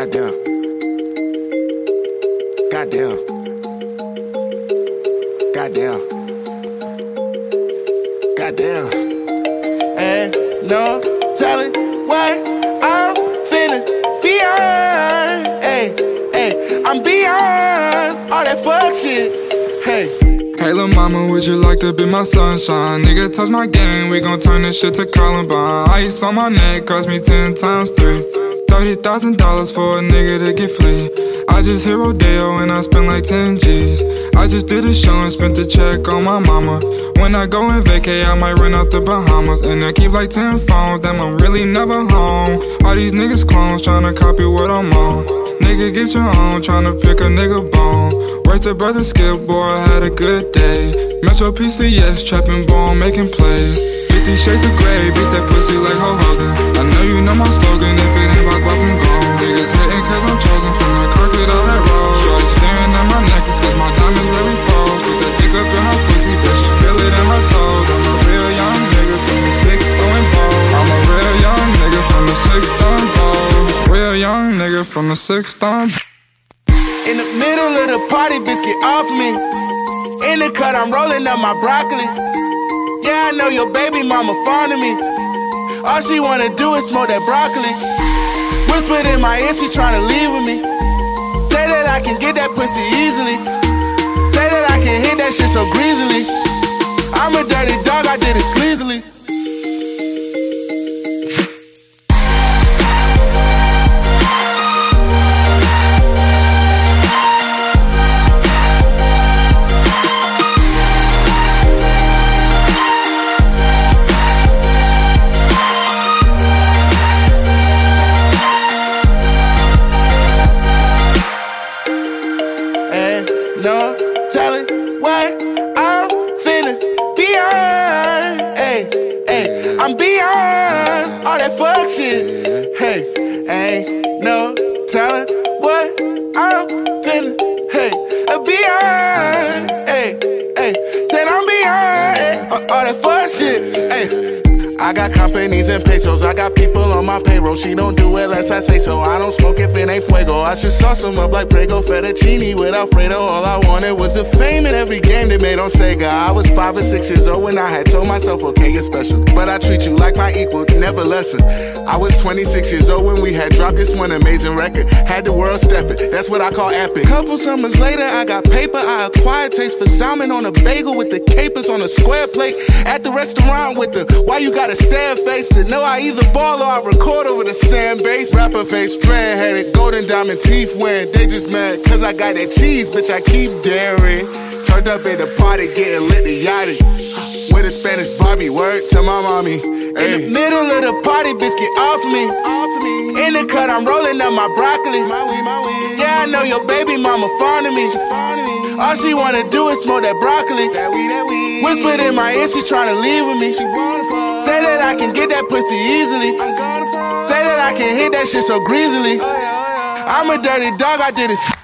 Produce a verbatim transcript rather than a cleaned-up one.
Goddamn. Goddamn. Goddamn. Goddamn. Ain't no telling what I'm feeling beyond. Hey, hey, I'm beyond all that fuck shit. Hey. Hey lil' mama, would you like to be my sunshine? Nigga, touch my game, we gon' turn this shit to Columbine. Ice on my neck cost me ten times three. Thirty thousand dollars for a nigga to get free. I just hit Rodeo and I spent like ten G's. I just did a show and spent the check on my mama. When I go and vacay, I might run out the Bahamas. And I keep like ten phones, damn, I'm really never home. All these niggas clones tryna copy what I'm on. Nigga, get your own, tryna pick a nigga bone. Right to brother Skip, boy, I had a good day. Metro P C S, trapping bone, making plays. Fifty shades of grey, beat that pussy like Hulk Hogan. I know you know my slogan, if it ain't about guap, I'm gone. Niggas hating cause I'm chosen from the crooked all that road. Shorty staring at my necklace cause my diamonds really froze. Put that dick up in her pussy, bet she feel it in her toes. I'm a real young nigga from the sixth throwing balls. I'm a real young nigga from the sixth throwing balls. Real young nigga from the sixth throwing. In the middle of the party, bitch, get off me. In the cut, I'm rolling up my broccoli. Yeah, I know your baby mama fond of me. All she wanna do is smoke that broccoli. Whispered in my ear, she tryna leave with me. Say that I can get that pussy easily. Say that I can hit that shit so greasily. I'm a dirty dog, I did it sleazily. No telling what I'm feeling beyond. Hey, hey, I'm beyond all that fuck shit. Hey, ain't no telling what I'm feeling. Hey, beyond. Hey, hey, said I'm beyond hey, all that fuck shit. Hey. I got companies and pesos, I got people on my payroll. She don't do it unless I say so. I don't smoke if it ain't fuego. I should sauce them up like Prego, fettuccine with Alfredo. All I wanted was the fame in every game they made on Sega. I was five or six years old when I had told myself, okay, you're special, but I treat you like my equal, never lesser. I was twenty-six years old when we had dropped this one amazing record. Had the world stepping, that's what I call epic. Couple summers later, I got paper. I acquired taste for salmon on a bagel with the capers on a square plate. At the restaurant with the, why you gotta stare face to know I either ball or I record over the stand bass. Rapper face, dread-headed, golden diamond teeth wearing. They just mad cause I got that cheese, bitch, I keep daring. Turned up at the party, getting lit the yachty. With a Spanish Barbie, word to my mommy. In the middle of the party, bitch, get off me. In the cut, I'm rolling up my broccoli. Yeah, I know your baby mama fond of me. All she wanna do is smoke that broccoli. Whispered in my ear, she tryna leave with me. Say that I can get that pussy easily. Say that I can hit that shit so greasily. I'm a dirty dog, I did it.